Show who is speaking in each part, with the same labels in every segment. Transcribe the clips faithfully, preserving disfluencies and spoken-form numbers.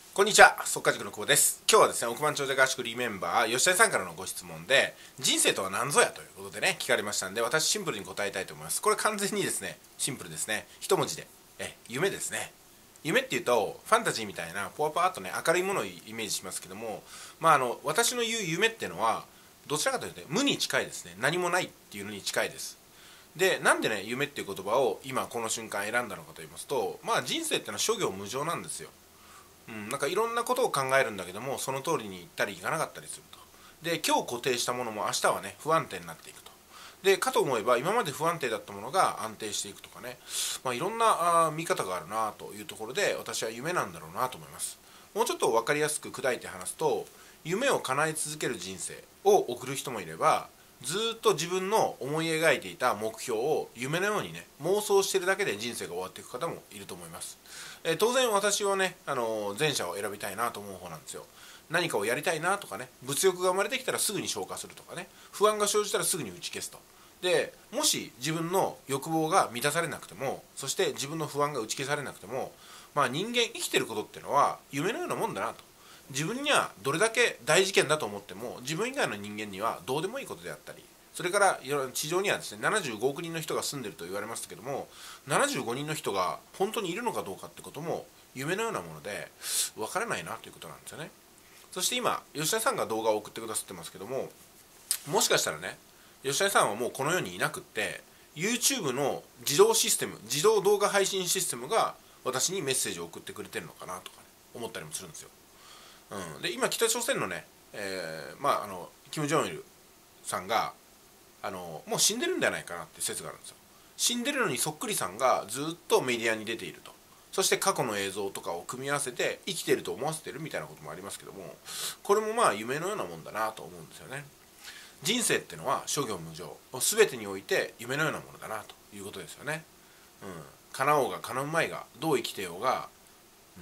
Speaker 1: こんにちは、速稼塾の久保です。今日はですね、億万長者合宿リメンバー吉谷さんからのご質問で、人生とは何ぞやということでね、聞かれましたんで、私シンプルに答えたいと思います。これ完全にですね、シンプルですね。一文字で、え、夢ですね。夢っていうと、ファンタジーみたいな、ポワポワっとね、明るいものをイメージしますけども、まああの、私の言う夢っていうのは、どちらかというと、無に近いですね。何もないっていうのに近いです。で、なんでね、夢っていう言葉を今この瞬間選んだのかと言いますと、まあ人生ってのは諸行無常なんですよ。うん、なんかいろんなことを考えるんだけどもその通りにいったりいかなかったりすると。で、今日固定したものも明日はね不安定になっていくと。でかと思えば今まで不安定だったものが安定していくとかね、まあ、いろんなあ見方があるなというところで私は夢なんだろうなと思います。もうちょっと分かりやすく砕いて話すと、夢を叶え続ける人生を送る人もいれば、ずーっと自分の思い描いていた目標を夢のようにね妄想してるだけで人生が終わっていく方もいると思います。えー当然私はね、あのー前者を選びたいなと思う方なんですよ。何かをやりたいなとかね、物欲が生まれてきたらすぐに消化するとかね、不安が生じたらすぐに打ち消すと。でもし自分の欲望が満たされなくても、そして自分の不安が打ち消されなくても、まあ人間生きてることっていうのは夢のようなもんだなと。自分にはどれだけ大事件だと思っても自分以外の人間にはどうでもいいことであったり、それから地上にはですねななじゅうごおく人の人が住んでると言われましたけども、ななじゅうごにんの人が本当にいるのかどうかってことも夢のようなもので分からないなということなんですよね。そして今吉田さんが動画を送ってくださってますけども、もしかしたらね吉田さんはもうこの世にいなくって YouTube の自動システム自動動画配信システムが私にメッセージを送ってくれてるのかなとか、ね、思ったりもするんですよ。うん、で今北朝鮮のね、えー、まああのキム・ジョンイルさんがあのもう死んでるんじゃないかなって説があるんですよ。死んでるのにそっくりさんがずっとメディアに出ていると。そして過去の映像とかを組み合わせて生きてると思わせてるみたいなこともありますけども、これもまあ夢のようなもんだなと思うんですよね。人生ってのは諸行無常、全てにおいて夢のようなものだなということですよね。うん、叶おうが叶うまいがどう生きてようが、うん、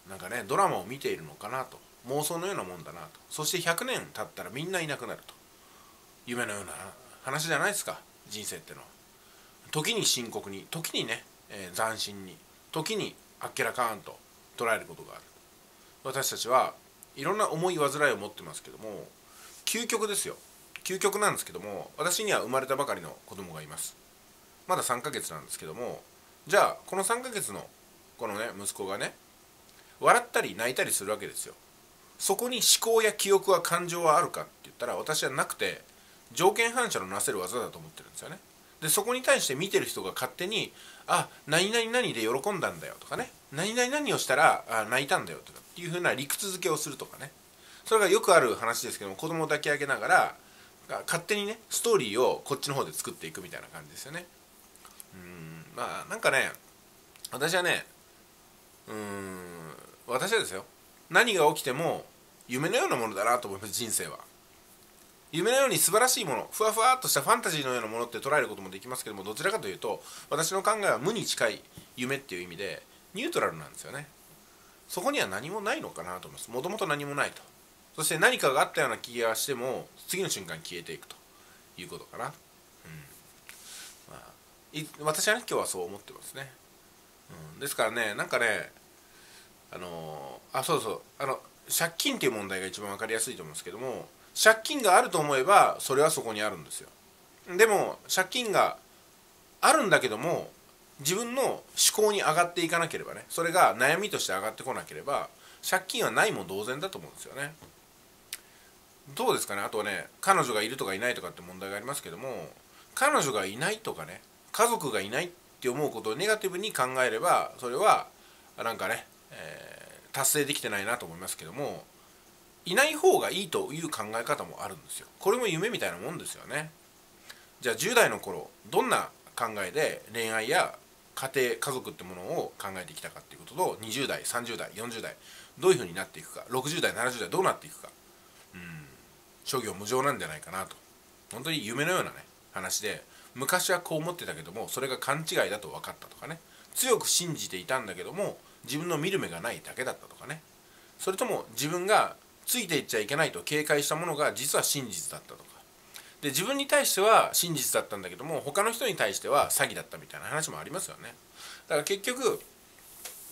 Speaker 1: なんかねドラマを見ているのかなと、妄想のようなもんだなと。そしてひゃくねん経ったらみんないなくなると、夢のような話じゃないですか人生ってのは。時に深刻に、時にね、えー斬新に、時にあっけらかんと捉えることがある。私たちはいろんな思い煩いを持ってますけども、究極ですよ。究極なんですけども、私には生まれたばかりの子供がいます。まださんかげつなんですけども、じゃあこのさんかげつのこのね息子がね笑ったり泣いたりするわけですよ。そこに思考や記憶は感情はあるかって言ったら私はなくて、条件反射のなせる技だと思ってるんですよね。でそこに対して見てる人が勝手に「あ、何々何で喜んだんだよ」とかね「何々何をしたらあ泣いたんだよ」とかっていう風な理屈付けをするとかね、それがよくある話ですけども、子供を抱き上げながら勝手にねストーリーをこっちの方で作っていくみたいな感じですよね。うーんまあなんかね、私はねうーん私はですよ、何が起きても夢のようなものだなと思います。人生は夢のように素晴らしいもの、ふわふわっとしたファンタジーのようなものって捉えることもできますけども、どちらかというと私の考えは無に近い夢っていう意味でニュートラルなんですよね。そこには何もないのかなと思います。もともと何もないと。そして何かがあったような気がしても次の瞬間消えていくということかな。うんまあ、い私はね今日はそう思ってますね。うん、ですからね、なんかねあのーあそうそうあの借金っていう問題が一番わかりやすいと思うんですけども、借金があると思えばそれはそこにあるんですよ。でも借金があるんだけども自分の思考に上がっていかなければね、それが悩みとして上がってこなければ借金はないも同然だと思うんですよね。どうですかね。あとはね、彼女がいるとかいないとかって問題がありますけども、彼女がいないとかね家族がいないって思うことをネガティブに考えればそれはなんかね、えー達成できてないなと思いますけども、いない方がいいという考え方もあるんですよ。これも夢みたいなもんですよね。じゃあじゅう代の頃どんな考えで恋愛や家庭家族ってものを考えてきたかっていうことと、にじゅう代さんじゅう代よんじゅう代どういうふうになっていくか、ろくじゅう代ななじゅう代どうなっていくか、うん諸行無常なんじゃないかなと。本当に夢のようなね話で、昔はこう思ってたけどもそれが勘違いだと分かったとかね、強く信じていたんだけども自分の見る目がないだけだったとかね、それとも自分がついていっちゃいけないと警戒したものが実は真実だったとかで、自分に対しては真実だったんだけども他の人に対しては詐欺だったみたいな話もありますよね。だから結局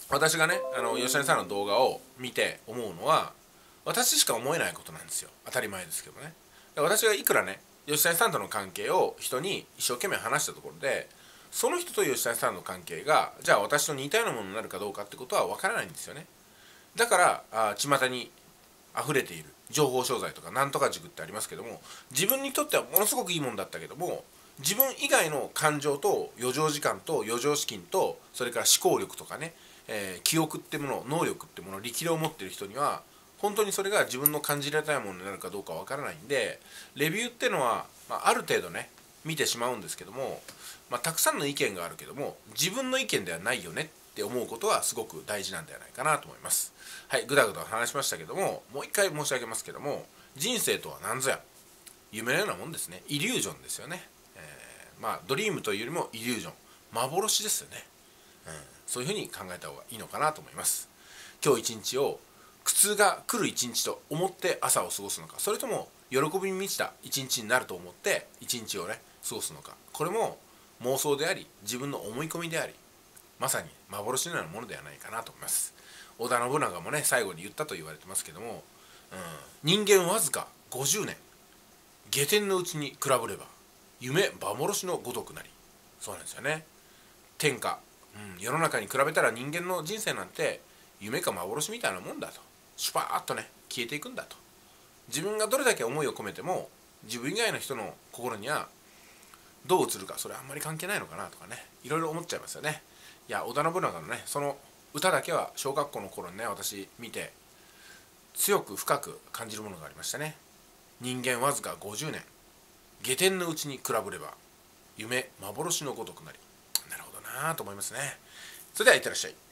Speaker 1: 私がねあの吉谷さんの動画を見て思うのは、私しか思えないことなんですよ。当たり前ですけどね。私がいくらね吉谷さんとの関係を人に一生懸命話したところで、その人と吉谷さんの関係がじゃあ私と似たようなものになるかどうかってことは分からないんですよね。だからあ巷に溢れている情報商材とかなんとか塾ってありますけども、自分にとってはものすごくいいもんだったけども、自分以外の感情と余剰時間と余剰資金とそれから思考力とかね、えー記憶ってもの能力ってもの力量を持っている人には本当にそれが自分の感じられたいものになるかどうかわからないんで、レビューっていうのは、まあ、ある程度ね見てしまうんですけども、まあ、たくさんの意見があるけども自分の意見ではないよねって思うことはすごく大事なんではないかなと思います。はい、ぐだぐだ話しましたけども、もう一回申し上げますけども、人生とは何ぞや、夢のようなもんですね。イリュージョンですよね。えーまあドリームというよりもイリュージョン、幻ですよね。うん、そういうふうに考えた方がいいのかなと思います。今日一日を苦痛が来る一日と思って朝を過ごすのか、それとも喜びに満ちた一日になると思って一日をね過ごすのか、これも妄想であり自分の思い込みであり、まさに幻のようなものではないかなと思います。織田信長もね最後に言ったと言われてますけども、うん、人間わずかごじゅうねん、下天のうちに比べれば夢幻のごとくなり。そうなんですよね。天下、うん、世の中に比べたら人間の人生なんて夢か幻みたいなもんだと、シュパーッとね消えていくんだと。自分がどれだけ思いを込めても自分以外の人の心にはどう映るか、それあんまり関係ないのかなとかね、いろいろ思っちゃいますよね。いや織田信長のねその歌だけは小学校の頃にね私見て強く深く感じるものがありましたね。人間わずかごじゅうねん、下天のうちに比べれば夢幻のごとくなり。なるほどなぁと思いますね。それではいってらっしゃい。